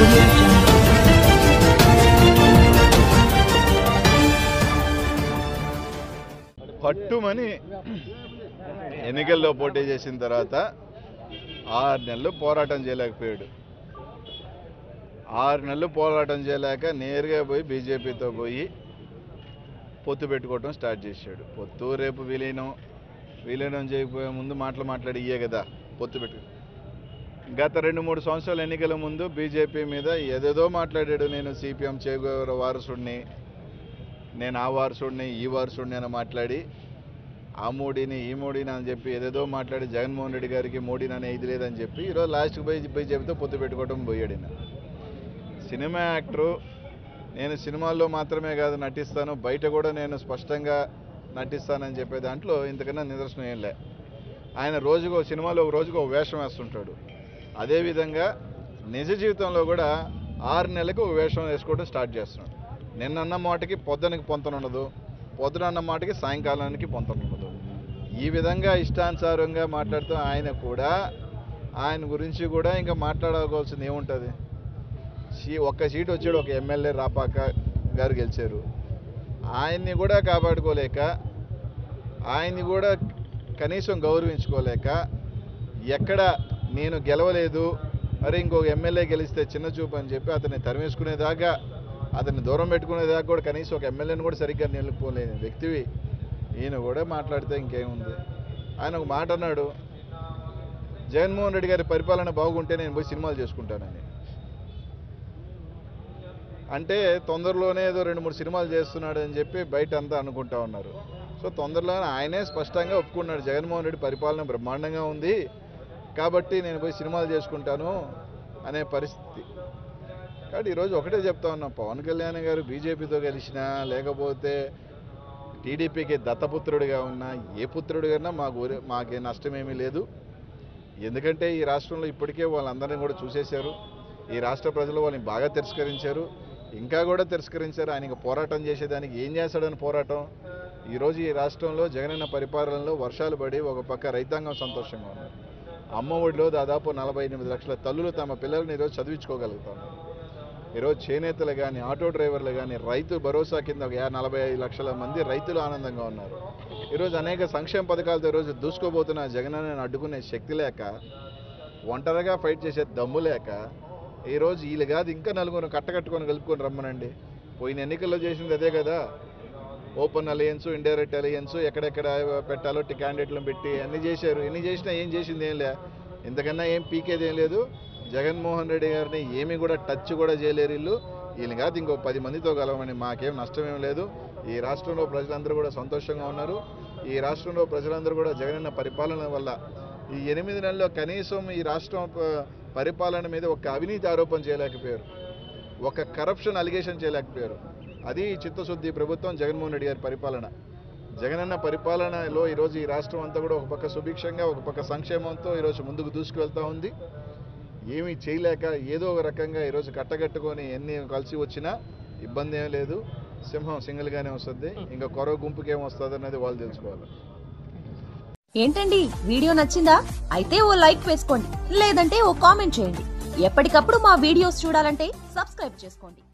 Audio Jungle. పట్టుమని ఎన్నికల్లో పోటీ చేసిన తర్వాత 6 నెలలు పోరాటం చేయలేకపోయాడు. 6 నెలలు పోరాటం చేయలేక నేరుగా పోయి బీజేపీతో పోయి పొత్తు పెట్టుకోవటం స్టార్ట్ చేశాడు. పొత్తు రేపు విలీనం చేయకపోయే ముందు మాట్లాడి ఇయ్యే కదా పొత్తు పెట్టు. గత 2-3 సంవత్సరాల ఎన్నికల ముందు బీజేపీ మీద ఏదేదో మాట్లాడాడు. నేను సిపిఎం చేగోర వారసుడిని, నేను ఆ వారసుడిని ఈ వారసుడిని అని మాట్లాడి ఆ మోడీని ఈ మోడీని అని చెప్పి ఏదేదో మాట్లాడి జగన్మోహన్ రెడ్డి గారికి మోడీని అనే ఇది లేదని చెప్పి ఈరోజు లాస్ట్కి పోయి బీజేపీతో పొత్తు పెట్టుకోవడం పోయాడు. సినిమా యాక్టరు, నేను సినిమాల్లో మాత్రమే కాదు నటిస్తాను, బయట కూడా నేను స్పష్టంగా నటిస్తానని చెప్పే దాంట్లో ఇంతకన్నా నిదర్శనం ఏం లే. ఆయన సినిమాలో రోజుకు ఒక వేషం వేస్తుంటాడు. అదేవిధంగా నిజ జీవితంలో కూడా 6 నెలలకు ఒక వేషం వేసుకోవడం స్టార్ట్ చేస్తున్నాడు. నిన్నన్న మాటకి పొద్దునకి పొంతన ఉండదు, పొద్దున అన్న మాటకి సాయంకాలానికి పొంతన ఉండదు. ఈ విధంగా ఇష్టానుసారంగా మాట్లాడుతూ ఆయన గురించి కూడా ఇంకా మాట్లాడుకోవాల్సింది ఏముంటుంది? ఒక్క సీట్ వచ్చాడు, ఒక ఎమ్మెల్యే రాపాక గారు గెలిచారు. ఆయన్ని కూడా కాపాడుకోలేక, ఆయన్ని కూడా కనీసం గౌరవించుకోలేక, ఎక్కడ నేను గెలవలేదు మరి ఇంకొక ఎమ్మెల్యే గెలిస్తే చిన్న చూపు అని చెప్పి అతన్ని తరిమేసుకునేదాకా, అతన్ని దూరం పెట్టుకునేదాకా కూడా కనీసం ఒక ఎమ్మెల్యేని కూడా సరిగ్గా నిలుపుకోలేని వ్యక్తివి ఈయన కూడా మాట్లాడితే ఇంకేముంది? ఆయన ఒక మాట అన్నాడు, జగన్మోహన్ రెడ్డి గారి పరిపాలన బాగుంటే నేను పోయి సినిమాలు చేసుకుంటానని. అంటే తొందరలోనే ఏదో 2-3 సినిమాలు చేస్తున్నాడు అని చెప్పి బయట అంతా అనుకుంటా ఉన్నారు. సో తొందరలోనే ఆయనే స్పష్టంగా ఒప్పుకున్నాడు, జగన్మోహన్ రెడ్డి పరిపాలన బ్రహ్మాండంగా ఉంది కాబట్టి నేను పోయి సినిమాలు చేసుకుంటాను అనే పరిస్థితి. కాబట్టి ఈరోజు ఒకటే చెప్తా ఉన్నాం, పవన్ కళ్యాణ్ గారు బీజేపీతో కలిసినా లేకపోతే టీడీపీకి దత్తపుత్రుడిగా ఉన్నా ఏ పుత్రుడిగా మాకే నష్టమేమీ లేదు. ఎందుకంటే ఈ రాష్ట్రంలో ఇప్పటికే వాళ్ళందరినీ కూడా చూసేశారు. ఈ రాష్ట్ర ప్రజలు వాళ్ళని బాగా తిరస్కరించారు, ఇంకా కూడా తిరస్కరించారు. ఆయనకి పోరాటం చేసేదానికి ఏం చేశాడని పోరాటం. ఈరోజు ఈ రాష్ట్రంలో జగనన్న పరిపాలనలో వర్షాలు పడి ఒక పక్క రైతాంగం సంతోషంగా ఉన్నారు. అమ్మ ఒడిలో దాదాపు 48 లక్షల తల్లులు తమ పిల్లల్ని ఈరోజు చదివించుకోగలుగుతున్నారు. ఈరోజు చేనేతలు కానీ, ఆటో డ్రైవర్లు కానీ, రైతు భరోసా కింద 45 లక్షల మంది రైతులు ఆనందంగా ఉన్నారు. ఈరోజు అనేక సంక్షేమ పథకాలతో ఈరోజు దూసుకోబోతున్న జగనన్నను అడ్డుకునే శక్తి లేక, ఒంటరిగా ఫైట్ చేసే దమ్ము లేక, ఈరోజు వీళ్ళు కాదు ఇంకా నలుగురు కట్టుకొని కలుపుకొని రమ్మనండి. పోయిన ఎన్నికల్లో చేసింది అదే కదా, ఓపెన్ అలయన్స్, ఇండైరెక్ట్ అలయన్స్, ఎక్కడెక్కడ పెట్టాలో క్యాండిడేట్లను పెట్టి అన్ని చేశారు. ఎన్ని చేసినా ఏం చేసింది ఏం లే, ఇంతకన్నా ఏం పీకేది ఏం లేదు. జగన్మోహన్ రెడ్డి గారిని ఏమీ కూడా టచ్ కూడా చేయలేరు వీళ్ళు కాదు ఇంకో 10 మందితో కలవమని. మాకేం నష్టమేం లేదు. ఈ రాష్ట్రంలో ప్రజలందరూ కూడా సంతోషంగా ఉన్నారు. ఈ రాష్ట్రంలో ప్రజలందరూ కూడా జగనన్న పరిపాలన వల్ల ఈ 8 నెలల్లో కనీసం ఈ రాష్ట్రం పరిపాలన మీద ఒక అవినీతి ఆరోపణ చేయలేకపోయారు, ఒక కరప్షన్ అలిగేషన్ చేయలేకపోయారు. అది చిత్తశుద్ధి ప్రభుత్వం జగన్మోహన్ రెడ్డి గారి పరిపాలన. జగనన్న పరిపాలనలో ఈరోజు ఈ రాష్ట్రం అంతా కూడా ఒక పక్క సుభిక్షంగా, ఒక పక్క సంక్షేమంతో ఈరోజు ముందుకు దూసుకువెళ్తూ ఉంది. ఏమీ చేయలేక ఏదో ఒక రకంగా ఈరోజు కట్టగట్టుకొని ఎన్ని కలిసి వచ్చినా ఇబ్బంది ఏం లేదు. సింహం సింగిల్గానే వస్తుంది, ఇంకా కొరవ గుంపుకి ఏం వస్తుంది అనేది వాళ్ళు తెలుసుకోవాలి. ఏంటండి వీడియో నచ్చిందా? అయితే ఓ లైక్ వేసుకోండి, లేదంటే ఓ కామెంట్ చేయండి. ఎప్పటికప్పుడు మా వీడియోస్ చూడాలంటే సబ్స్క్రైబ్ చేసుకోండి.